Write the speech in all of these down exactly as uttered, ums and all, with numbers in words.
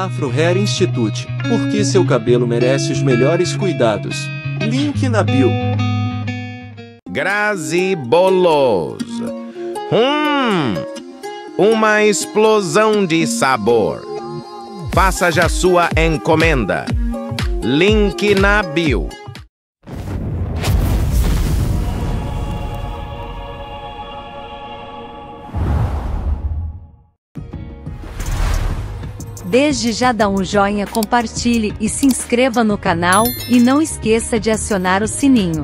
Afro Hair Institute, porque seu cabelo merece os melhores cuidados. Link na bio. Grazi Bolos. Hum, uma explosão de sabor. Faça já sua encomenda. Link na bio. Desde já dá um joinha, compartilhe e se inscreva no canal, e não esqueça de acionar o sininho.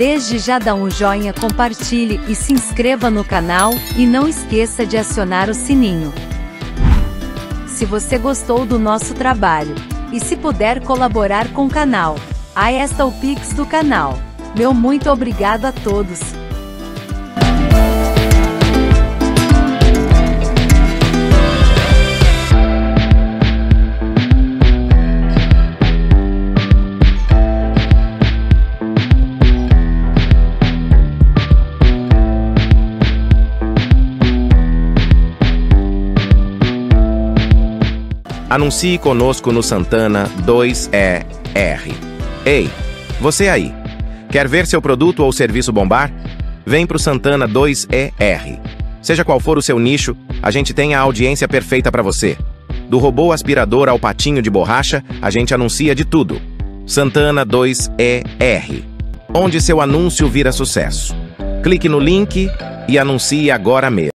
Desde já dá um joinha, compartilhe e se inscreva no canal, e não esqueça de acionar o sininho. Se você gostou do nosso trabalho, e se puder colaborar com o canal, aí está o Pix do canal. Meu muito obrigado a todos. Anuncie conosco no Santana dois E R. Ei, você aí, quer ver seu produto ou serviço bombar? Vem pro Santana dois E R. Seja qual for o seu nicho, a gente tem a audiência perfeita para você. Do robô aspirador ao patinho de borracha, a gente anuncia de tudo. Santana dois E R, onde seu anúncio vira sucesso. Clique no link e anuncie agora mesmo.